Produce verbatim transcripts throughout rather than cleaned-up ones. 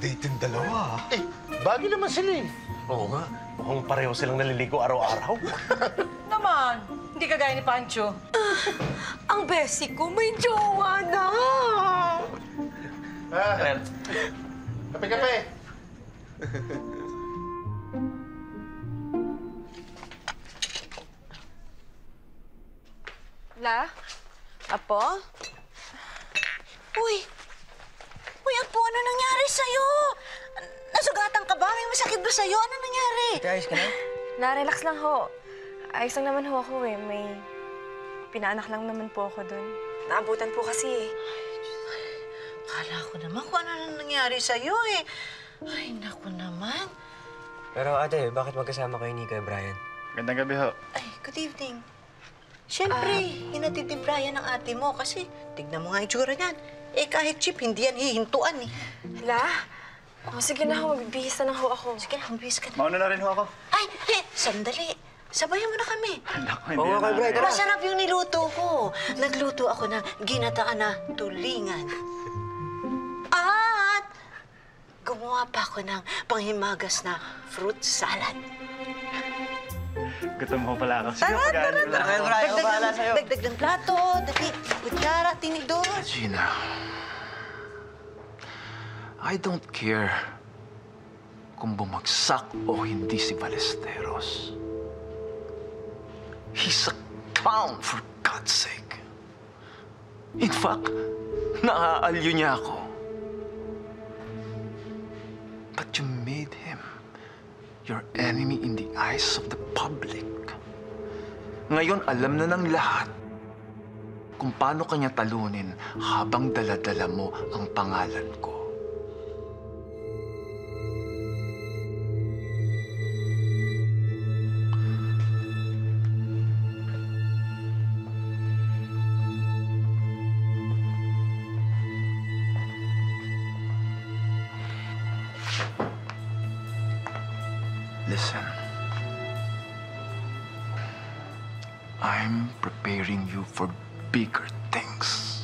date yung dalawa. Eh, bagay naman sila eh. Oo nga. Mukhang pareho silang naliligo araw-araw. Naman, hindi kagaya ni Pancho. Ang besi ko may jowa na! Ah, kape-kape. La? Apo? Uy! Uy, Apo, ano nangyari sa'yo? Nasugatan ka ba? May masakit ba sa'yo? Ano nangyari? Ate, ayos ka na? Na-relax lang ho. Ayos lang naman ho ako eh. May pinaanak lang naman po ako doon. Naabutan po kasi eh. Kala ko naman kung ano nang nangyari sa'yo eh. Ay, naku naman. Pero ate, bakit magkasama kayo ni Kuya Brian? Gandang gabi ho. Ay, good evening. Siyempre, uh, hinatid ni Brian ang ate mo kasi tignan mo nga itsura niyan. Eh, kahit chip, hindi yan hihintuan eh. La? O, sige na ho. Magbibihis na lang ho ako. Sige na, magbihis ka na. Mauna na rin ho ako. Ay, eh, sandali. Sabayan mo na kami. Naku, Oo nga, Kuya Brian, tara. Masarap yung niluto ko. Nagluto ako ng ginataan na tulingan. At gumawa pa ako ng panghimagas na fruit salad. Gutom ho pala ako. Sige, Tara, pagkain tara, ko lang. Kuya Brian, ako bahala sa'yo. Dagdag ng plato, dali, kutsara, tinidor. Gina, I don't care kung bumagsak o hindi si Ballesteros. He's a clown, for God's sake. In fact, naaalyo niya ako. But you made him your enemy in the eyes of the public. Ngayon, alam na ng lahat kung paano kanya talunin habang dala-dala mo ang pangalan ko. Listen. I'm preparing you for bigger things.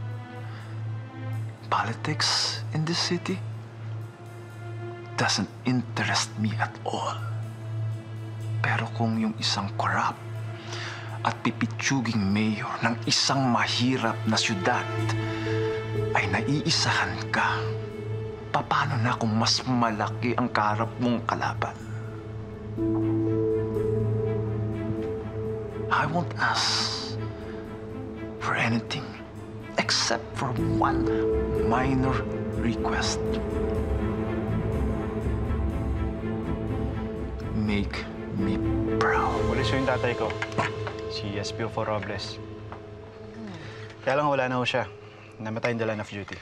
Politics in this city doesn't interest me at all. Pero kung yung isang corrupt at pipitsuging mayor ng isang mahirap na syudad ay naiisahan ka, paano na kung mas malaki ang kaharap mong kalaban? I won't ask for anything except for one minor request. Make me proud. Pulis yung tatay ko. Si S P O for Robles. Kaya lang wala na ho siya. Namatay in the line of duty.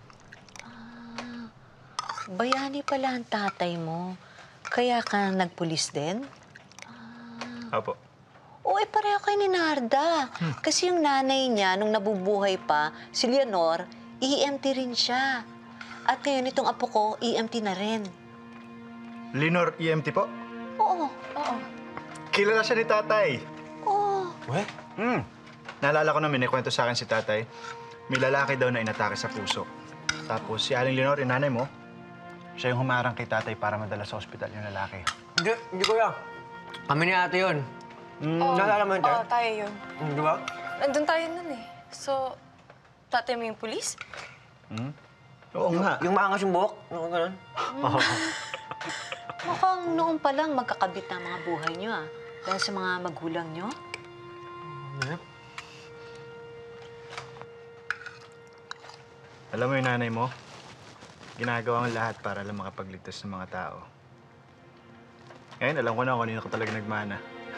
Bayani pala ang tatay mo. Kaya ka nagpulis din? Opo. Oo, eh, pareho kayo ni Narda. Kasi yung nanay niya, nung nabubuhay pa, si Leonor, E M T rin siya. At ngayon, itong apo ko, E M T na rin. Lenore E M T po? Oo, oo. Kilala siya ni tatay. Oo. What? Hmm. Naalala ko na may kwento sa akin si tatay. May lalaki daw na inatake sa puso. Tapos si Aling Lenore, yung nanay mo, siya yung humarang kay tatay para madala sa ospital yung lalaki. Hindi, hindi kuya. Kami ni ate yun. Mm. Oo, Naalala mo yun, oo, Ter? tayo yun. Hmm, di ba? Nandun tayo nun eh. So, tatay mo yung pulis? Hmm? Oo nga. Yung maangas yung buhok. Ano ganun? Oo. Mukhang noon pa lang magkakabit na ang mga buhay niyo, ah. Dahil sa mga magulang niyo. Yep. Alam mo yung nanay mo, ginagawa ang lahat para lang makapagligtas ng mga tao. Ngayon, alam ko na kung kanino ko talaga nagmana.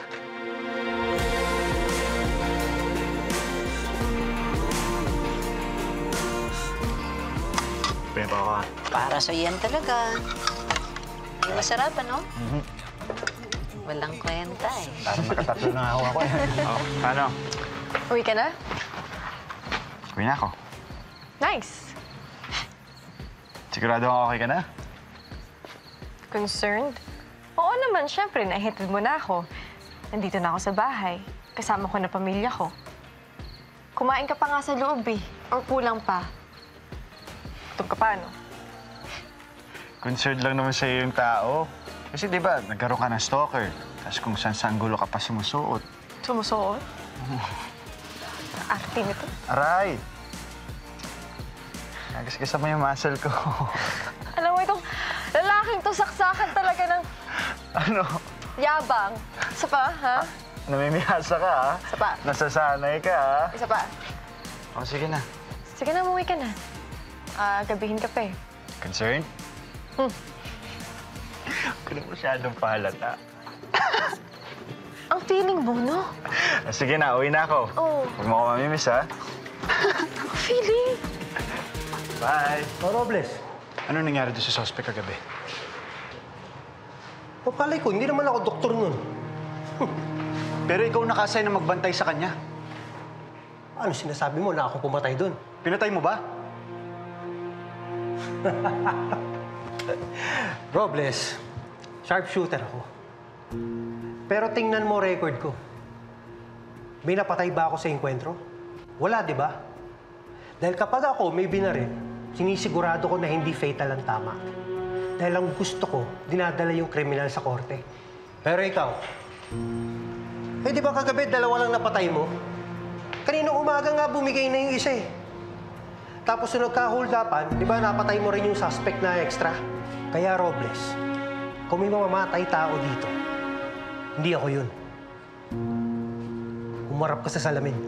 Pwede pa ako, ha? Para sa yan talaga. Ang masarap, ano? Mm-hmm. Walang kwenta, eh. Parang nakatatlo na ako ako, eh. Oh, paano? Uwi ka na? Uwi na ako. Nice. Sigurado ako okay ka na? Concerned? Oo naman, syempre. Nahihatid mo na ako. Nandito na ako sa bahay. Kasama ko na pamilya ko. Kumain ka pa nga sa loob eh. Or kulang pa. Ito ka paano? concerned lang naman sa'yo yung tao. Kasi di ba, nagkaroon ka ng stalker. Tapos kung saan-saan gulo ka pa sumusuot. Sumusuot? Arte nito. Aray! Nagasgasa mo yung muscle ko. Alam mo itong lalaking to saksakan talaga ng Ano? yabang. Isa pa, ha? Namimiyasa ka, ha? Isa pa. Nasasanay ka, ha? Isa pa. O, sige na. Sige na, umuwi ka na. Ah, gabihin ka pa eh. Concerned? Hmm. Huwag ka na masyadong pahalata. Ang feeling mo, no? Ah, sige na, uwi na ako. Oo. Huwag mo ako mamimiss, ha? Ang feeling. Bye! O, Robles. Ano nangyari doon sa suspect kagabi? O, palay ko, hindi naman ako doktor nun. Pero ikaw nakasay na magbantay sa kanya. Ano sinasabi mo na ako pumatay dun? Pinatay mo ba? Robles, sharpshooter ako. Pero tingnan mo record ko. May napatay ba ako sa enkwentro? Wala, di ba? Dahil kapag ako may binaril, sinisigurado ko na hindi fatal ang tama. Dahil ang gusto ko, dinadala yung kriminal sa korte. Pero ikaw, eh di ba kagabi dalawa lang napatay mo? Kaninang umaga nga bumigay na yung isa eh. Tapos nung nagka-holdapan, di ba napatay mo rin yung suspect na extra? Kaya Robles, kung may mamamatay tao dito, hindi ako yun. Umarap ka sa salamin.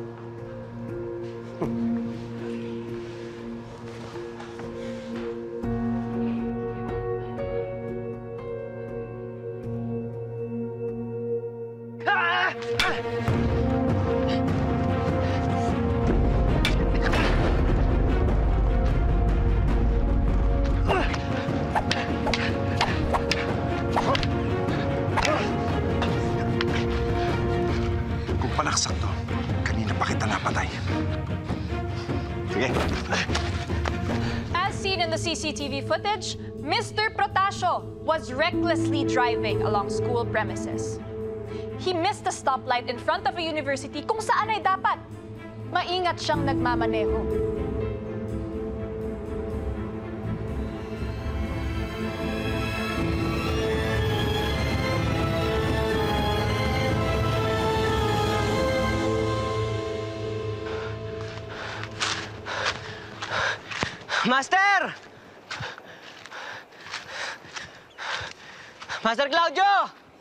Kung panaksak to, kanina pa kita napatay. Sige. As seen in the C C T V footage, Mister Protasio was recklessly driving along school premises. He missed the stoplight in front of a university kung saan ay dapat maingat siyang nagmamaneho. Master! Master Claudio!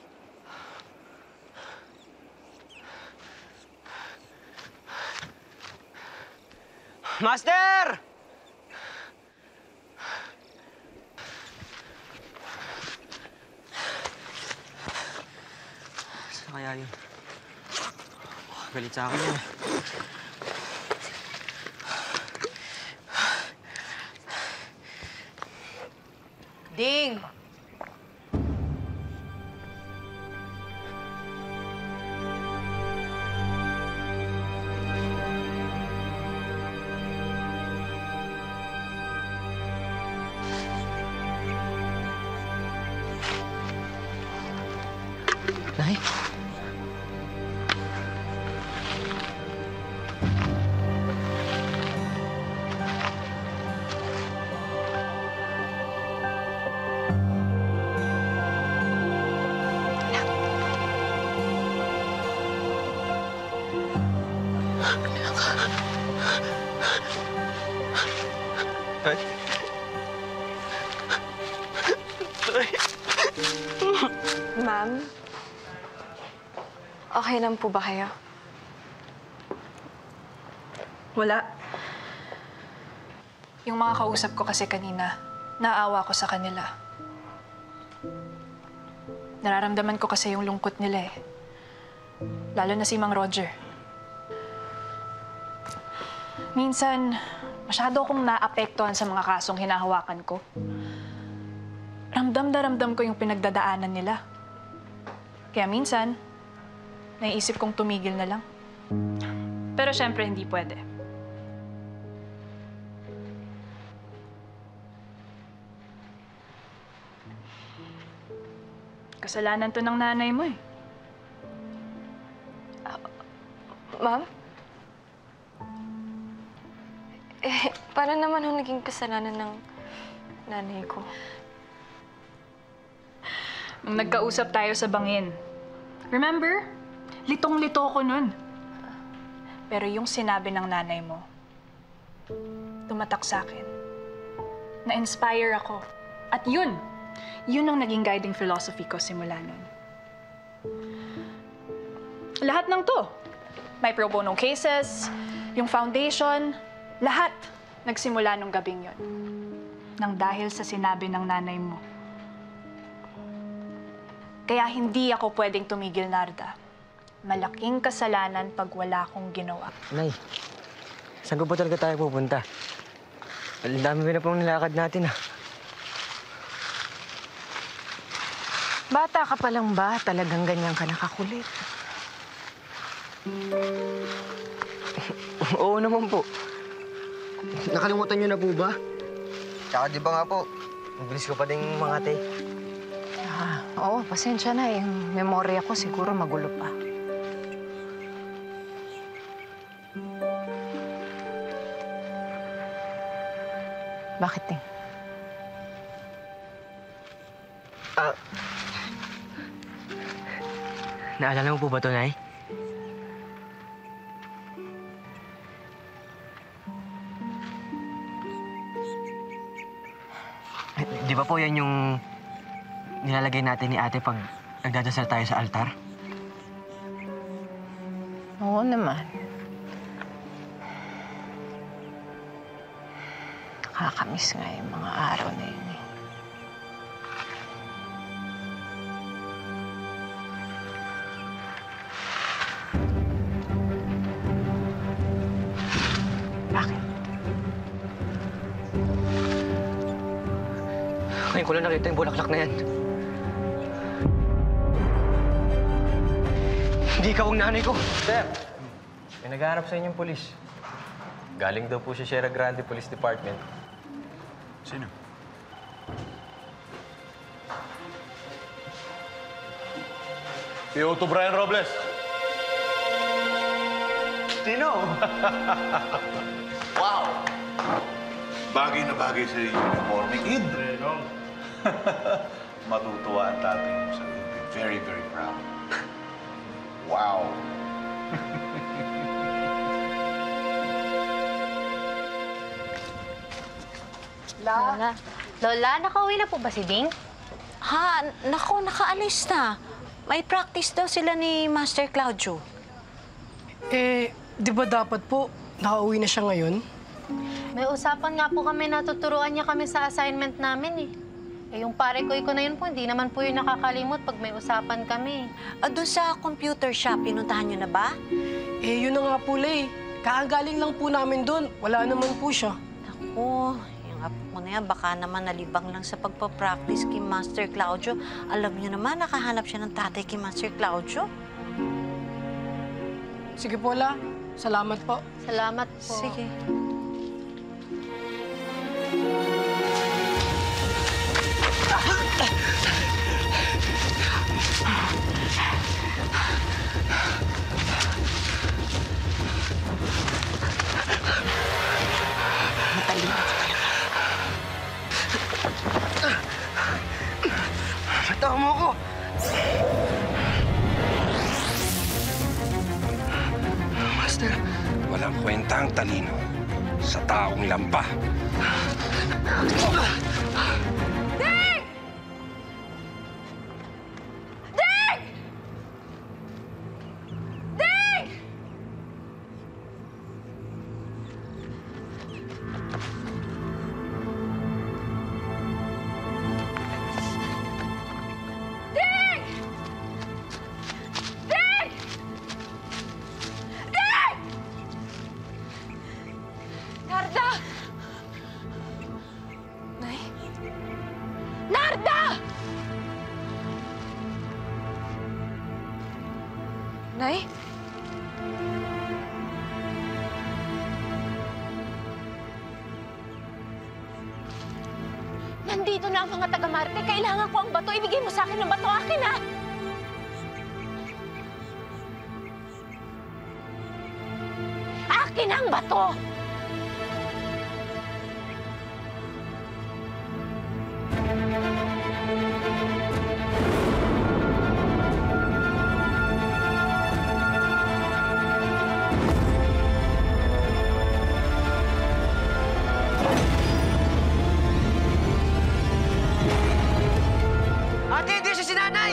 Master! Saan kaya yun? Galit sa akin yun eh. Ding! Nay? Tay? Tay? Ma'am? Okay lang po ba kayo? Wala. Yung mga kausap ko kasi kanina, naawa ko sa kanila. Nararamdaman ko kasi yung lungkot nila eh. Lalo na si Mang Roger. Minsan, masyado akong naapektuhan sa mga kasong hinahawakan ko. Ramdam na ramdam ko yung pinagdadaanan nila. Kaya minsan, naiisip kong tumigil na lang. Pero syempre, hindi pwede. Kasalanan to ng nanay mo eh. Ma'am? Eh, para naman ho naging kasalanan ng nanay ko. Nung nagkausap tayo sa bangin. Remember? Litong-lito ko nun. Pero yung sinabi ng nanay mo, tumatak sa akin. Na-inspire ako. At yun, yun ang naging guiding philosophy ko simula nun. Lahat ng to, may pro bono cases, yung foundation, lahat nagsimula nung gabing yun. Nang dahil sa sinabi ng nanay mo. Kaya hindi ako pwedeng tumigil, Narda. Malaking kasalanan pag wala akong ginawa. Nay, saan ko ba talaga tayo pupunta? Ang dami na pong nilakad natin, ah. Bata ka pa lang ba? Talagang ganyan ka nakakulit. Oo naman po. Nakalimutan niyo na po ba? Tsaka di ba nga po, mabilis ko pa ding mga ate. Ah, oo, pasensya na. Yung memorya ko siguro magulo pa. Bakit, Ting? Ah, naalala mo po ba ito, Nay? Di ba po yan yung nilalagay natin ni ate pag nagdadasal tayo sa altar? Oo naman. Nakakamiss nga yung mga araw na yun eh. Bakit? Ngayon ko lang nakita yung bulaklak na yan. Hindi ikaw ang nanay ko. Sir, may naghahanap sa inyong polis. Galing daw po si Sierra Grande Police Department. Sino? Si Otto Brian Robles. Sino? Wow! Bagay na bagay sa uniforme, kid. Matutuwa ang tatay mo sa iyo. Be very, very proud. Wow! Lola. Lola, nakauwi na po ba si Ding? Ha? Nako, nakaalis na. May practice daw sila ni Master Claudio. Eh, di ba dapat po nakauwi na siya ngayon? May usapan nga po kami na tuturuan niya kami sa assignment namin eh. Eh, yung pare ko ko na yun po, hindi naman po yung nakakalimot pag may usapan kami. Ah, doon sa computer shop, pinuntahan niyo na ba? Eh, yun na nga po, Lay. Kakagaling lang po namin doon. Wala naman po siya. Naku, yung apo ko na yan, baka naman nalibang lang sa pagpapractice kay Master Claudio. Alam niyo naman, nakahanap siya ng tatay kay Master Claudio. Sige po, La. Salamat po. Salamat po. Sige. Matalino. Tawa mo ako! Master, walang kwenta ang talino sa taong lampa. Ding! Ding! Ding! Ding! Ding! Ding! Narda! Nay? Narda! Nay? Nandito na ang mga taga-Marte. Kailangan ko ang bato. Ibigay mo sa akin ang bato. Akin, ha? Akin ang bato! nanay!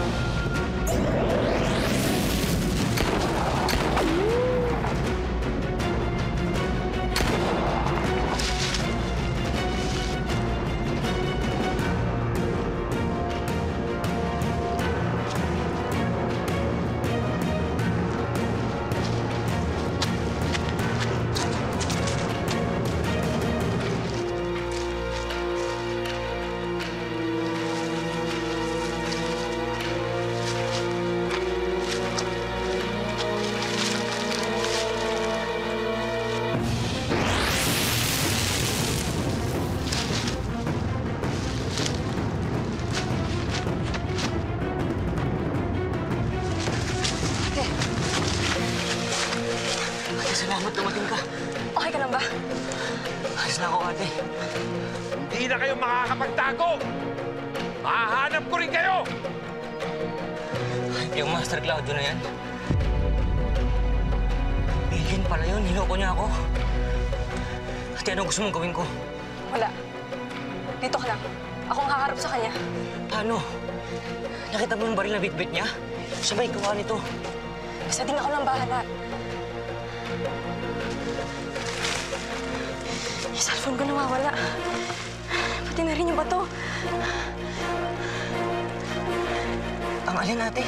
Salamat dumating ka. Okay ka lang ba? Ayos na ako, ate. Hindi na kayo makakapagtago! Mahahanap ko rin kayo! Yung Master Claudio na yan. Alien pala yun. Niloko niya ako. Ate, ano gusto mong gawin ko? Wala. Dito ka lang. Akong haharap sa kanya. Paano? Nakita mo yung baril na bitbit niya? Sabay gawa nito. Basta din ako lang bahala. Yung cellphone ko nawawala. Pati na rin yung bato. Ang alin, ate?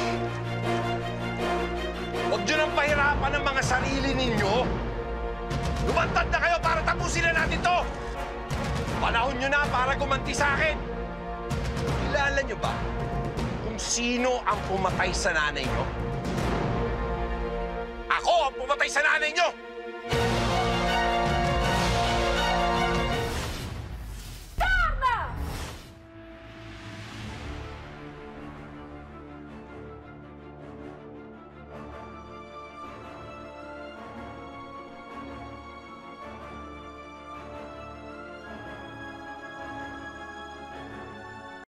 Huwag nyo nang pahirapan ng mga sarili ninyo. Lumantad na kayo para tapusin na natin to! Panahon nyo na para gumanti sa akin. Kilala nyo ba kung sino ang pumatay sa nanay nyo? Ako ang pumatay sa nanay nyo!